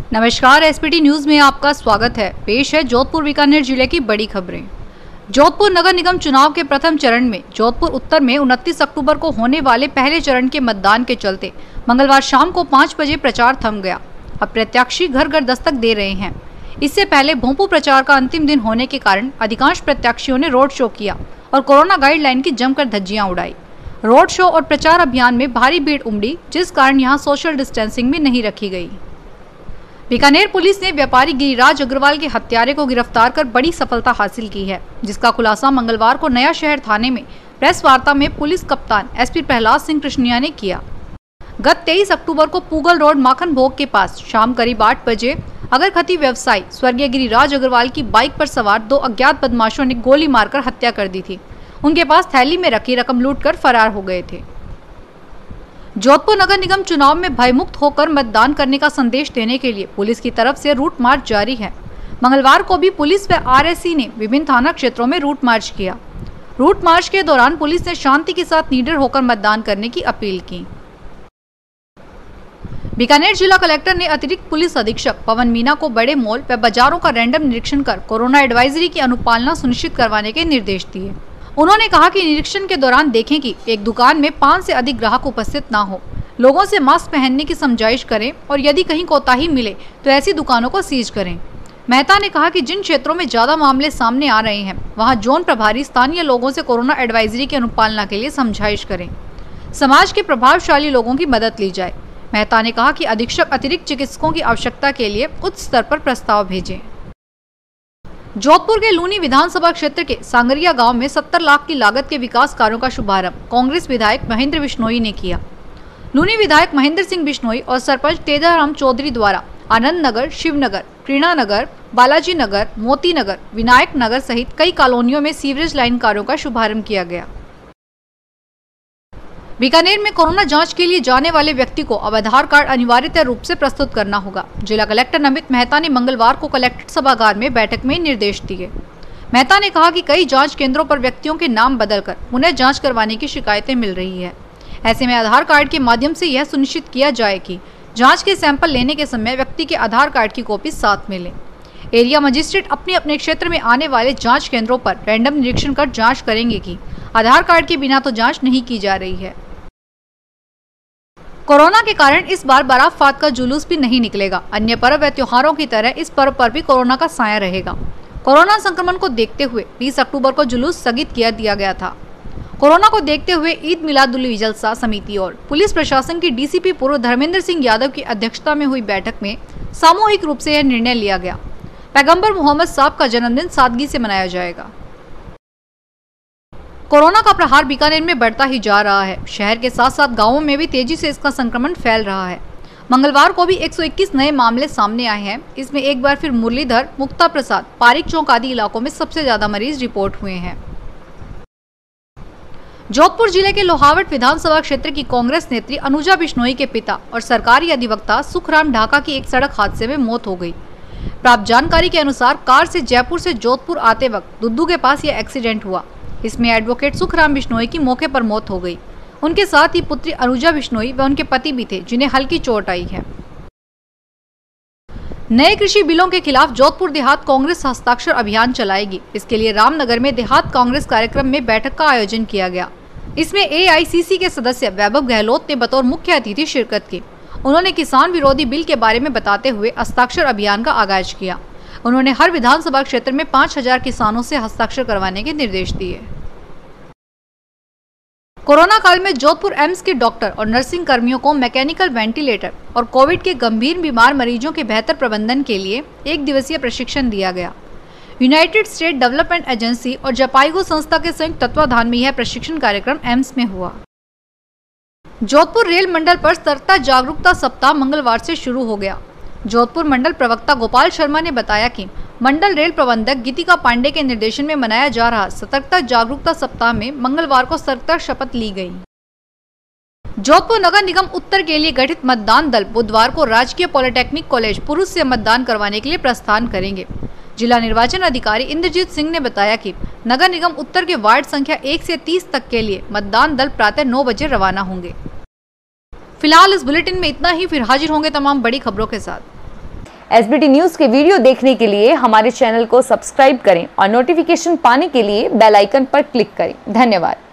नमस्कार, SPT news में आपका स्वागत है। पेश है जोधपुर बीकानेर जिले की बड़ी खबरें। जोधपुर नगर निगम चुनाव के प्रथम चरण में जोधपुर उत्तर में 29 अक्टूबर को होने वाले पहले चरण के मतदान के चलते मंगलवार शाम को 5 बजे प्रचार थम गया। अब प्रत्याशी घर घर दस्तक दे रहे हैं। इससे पहले भोंपू प्रचार का अंतिम दिन होने के कारण अधिकांश प्रत्याशियों ने रोड शो किया और कोरोना गाइडलाइन की जमकर धज्जियां उड़ाई। रोड शो और प्रचार अभियान में भारी भीड़ उमड़ी, जिस कारण यहाँ सोशल डिस्टेंसिंग भी नहीं रखी गई। बीकानेर पुलिस ने व्यापारी गिरिराज अग्रवाल के हत्यारे को गिरफ्तार कर बड़ी सफलता हासिल की है, जिसका खुलासा मंगलवार को नया शहर थाने में प्रेस वार्ता में पुलिस कप्तान एसपी प्रहलाद सिंह कृष्णिया ने किया। गत 23 अक्टूबर को पूगल रोड माखन भोग के पास शाम करीब 8 बजे अगरखती व्यवसायी स्वर्गीय गिरिराज अग्रवाल की बाइक पर सवार 2 अज्ञात बदमाशों ने गोली मारकर हत्या कर दी थी। उनके पास थैली में रखी रकम लूटकर फरार हो गए थे। जोधपुर नगर निगम चुनाव में भयमुक्त होकर मतदान करने का संदेश देने के लिए पुलिस की तरफ से रूट मार्च जारी है। मंगलवार को भी पुलिस व आरएससी ने विभिन्न थाना क्षेत्रों में रूट मार्च किया। रूट मार्च के दौरान पुलिस ने शांति के साथ निडर होकर मतदान करने की अपील की। बीकानेर जिला कलेक्टर ने अतिरिक्त पुलिस अधीक्षक पवन मीना को बड़े मॉल व बाजारों का रैंडम निरीक्षण कर कोरोना एडवाइजरी की अनुपालना सुनिश्चित करवाने के निर्देश दिए। उन्होंने कहा कि निरीक्षण के दौरान देखें कि एक दुकान में 5 से अधिक ग्राहक उपस्थित ना हो। लोगों से मास्क पहनने की समझाइश करें और यदि कहीं कोताही मिले तो ऐसी दुकानों को सीज करें। मेहता ने कहा कि जिन क्षेत्रों में ज्यादा मामले सामने आ रहे हैं, वहां जोन प्रभारी स्थानीय लोगों से कोरोना एडवाइजरी की अनुपालना के लिए समझाइश करें। समाज के प्रभावशाली लोगों की मदद ली जाए। मेहता ने कहा कि अधीक्षक अतिरिक्त चिकित्सकों की आवश्यकता के लिए उच्च स्तर पर प्रस्ताव भेजें। जोधपुर के लूनी विधानसभा क्षेत्र के सांगरिया गांव में 70 लाख की लागत के विकास कार्यों का शुभारंभ कांग्रेस विधायक महेंद्र बिश्नोई ने किया। लूनी विधायक महेंद्र सिंह बिश्नोई और सरपंच तेजाराम चौधरी द्वारा आनंद नगर, शिवनगर, क्रीणा नगर, बालाजी नगर, मोती नगर, विनायक नगर सहित कई कॉलोनियों में सीवरेज लाइन कार्यों का शुभारंभ किया गया। बीकानेर में कोरोना जांच के लिए जाने वाले व्यक्ति को अब आधार कार्ड अनिवार्यता रूप से प्रस्तुत करना होगा। जिला कलेक्टर नमित मेहता ने मंगलवार को कलेक्ट्रेट सभागार में बैठक में निर्देश दिए। मेहता ने कहा कि कई जांच केंद्रों पर व्यक्तियों के नाम बदलकर उन्हें जांच करवाने की शिकायतें मिल रही है। ऐसे में आधार कार्ड के माध्यम से यह सुनिश्चित किया जाए कि जाँच के सैंपल लेने के समय व्यक्ति के आधार कार्ड की कॉपी साथ में लें। एरिया मजिस्ट्रेट अपने अपने क्षेत्र में आने वाले जाँच केंद्रों पर रैंडम निरीक्षण कर जाँच करेंगे कि आधार कार्ड के बिना तो जाँच नहीं की जा रही है। कोरोना के कारण इस बार बारात फात का जुलूस भी नहीं निकलेगा। अन्य पर्व व त्योहारों की तरह इस पर्व पर भी कोरोना का साया रहेगा। कोरोना संक्रमण को देखते हुए 20 अक्टूबर को जुलूस स्थगित कर दिया गया था। कोरोना को देखते हुए ईद मिलादुल जलसा समिति और पुलिस प्रशासन की डीसीपी पूर्व धर्मेंद्र सिंह यादव की अध्यक्षता में हुई बैठक में सामूहिक रूप से यह निर्णय लिया गया। पैगंबर मोहम्मद साहब का जन्मदिन सादगी से मनाया जाएगा। कोरोना का प्रहार बीकानेर में बढ़ता ही जा रहा है। शहर के साथ साथ गांवों में भी तेजी से इसका संक्रमण फैल रहा है। मंगलवार को भी 121 नए मामले सामने आए हैं। इसमें एक बार फिर मुरलीधर, मुक्ता प्रसाद, पारिक चौक आदि इलाकों में सबसे ज्यादा मरीज रिपोर्ट हुए हैं। जोधपुर जिले के लोहावट विधानसभा क्षेत्र की कांग्रेस नेत्री अनुजा बिश्नोई के पिता और सरकारी अधिवक्ता सुखराम ढाका की एक सड़क हादसे में मौत हो गई। प्राप्त जानकारी के अनुसार कार से जयपुर से जोधपुर आते वक्त दुद्दू के पास यह एक्सीडेंट हुआ। इसमें एडवोकेट सुखराम बिश्नोई की मौके पर मौत हो गई। उनके साथ ही पुत्री अनुजा बिश्नोई व उनके पति भी थे, जिन्हें हल्की चोट आई है। नए कृषि बिलों के खिलाफ जोधपुर देहात कांग्रेस हस्ताक्षर अभियान चलाएगी। इसके लिए रामनगर में देहात कांग्रेस कार्यक्रम में बैठक का आयोजन किया गया। इसमें एआईसीसी के सदस्य वैभव गहलोत ने बतौर मुख्य अतिथि शिरकत की। उन्होंने किसान विरोधी बिल के बारे में बताते हुए हस्ताक्षर अभियान का आगाज किया। उन्होंने हर विधानसभा क्षेत्र में 5000 किसानों से हस्ताक्षर करवाने के निर्देश दिए। कोरोना काल में जोधपुर एम्स के डॉक्टर और नर्सिंग कर्मियों को मैकेनिकल वेंटिलेटर और कोविड के गंभीर बीमार मरीजों के बेहतर प्रबंधन के लिए 1 दिवसीय प्रशिक्षण दिया गया। यूनाइटेड स्टेट डेवलपमेंट एजेंसी और जपाइगो संस्था के संयुक्त तत्वाधान में यह प्रशिक्षण कार्यक्रम एम्स में हुआ। जोधपुर रेल मंडल पर सतर्कता जागरूकता सप्ताह मंगलवार से शुरू हो गया। जोधपुर मंडल प्रवक्ता गोपाल शर्मा ने बताया कि मंडल रेल प्रबंधक गीतिका पांडे के निर्देशन में मनाया जा रहा सतर्कता जागरूकता सप्ताह में मंगलवार को सतर्कता शपथ ली गई। जोधपुर नगर निगम उत्तर के लिए गठित मतदान दल बुधवार को राजकीय पॉलिटेक्निक कॉलेज पुरुष से मतदान करवाने के लिए प्रस्थान करेंगे। जिला निर्वाचन अधिकारी इंद्रजीत सिंह ने बताया कि नगर निगम उत्तर के वार्ड संख्या 1 से 30 तक के लिए मतदान दल प्रातः 9 बजे रवाना होंगे। फिलहाल इस बुलेटिन में इतना ही, फिर हाजिर होंगे तमाम बड़ी खबरों के साथ। एसबीटी न्यूज के वीडियो देखने के लिए हमारे चैनल को सब्सक्राइब करें और नोटिफिकेशन पाने के लिए बेल आइकन पर क्लिक करें। धन्यवाद।